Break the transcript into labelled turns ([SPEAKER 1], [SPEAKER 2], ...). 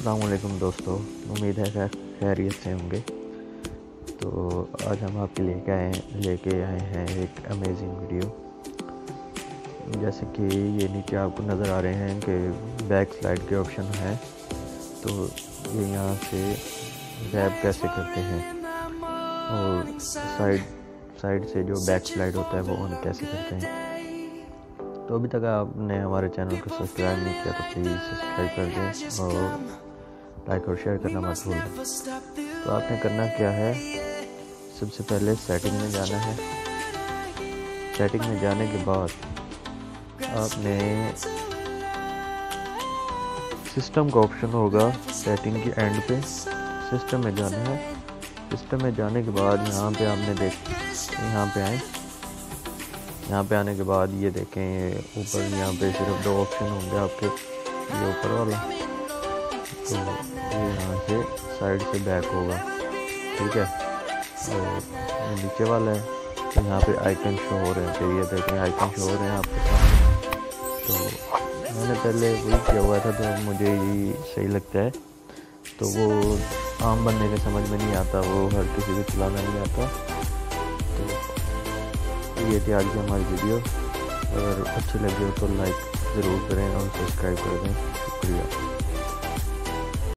[SPEAKER 1] अस्सलाम वालेकुम दोस्तों, उम्मीद है खैरियत से होंगे। तो आज हम आपके लेके आए हैं एक अमेजिंग वीडियो। जैसे कि ये नीचे आपको नज़र आ रहे हैं कि बैक स्लाइड के ऑप्शन है, तो ये यहाँ से ग्रैब कैसे करते हैं और साइड से जो बैक स्लाइड होता है वो ऑन कैसे करते हैं। तो अभी तक आपने हमारे चैनल को सब्सक्राइब नहीं किया तो प्लीज़ सब्सक्राइब कर दें और लाइक और शेयर करना मत भूलें। तो आपने करना क्या है, सबसे पहले सेटिंग में जाना है। सेटिंग में जाने के बाद आपने सिस्टम का ऑप्शन होगा सेटिंग के एंड पे, सिस्टम में जाना है। सिस्टम में जाने के बाद यहाँ पे आपने यहाँ पे आए। यहाँ पे आने के बाद ये देखें, ये ऊपर यहाँ पे सिर्फ 2 ऑप्शन होंगे आपके, ये ऊपर वाला, तो ये यहाँ से साइड से बैक होगा, ठीक है। और ये नीचे वाला है, तो यहाँ पे आइकन शो हो रहे हैं, तो ये देखें आइकन शो हो रहे हैं आपके सामने। तो मैंने पहले वही किया हुआ था, तो मुझे यही सही लगता है। तो वो आम बंदे के समझ में नहीं आता, वो हर किसी को चलाना नहीं आता। तो ये थी आज की हमारी वीडियो। अगर अच्छी लगी हो तो लाइक ज़रूर करें और सब्सक्राइब कर दें। शुक्रिया।